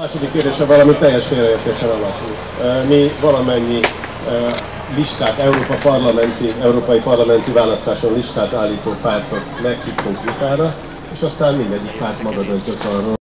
Második kérdése valami teljes félreértésen alapul. Mi valamennyi listát, európai parlamenti választáson listát állító pártot meghívtunk vitára, és aztán mindegyik párt maga döntött arról,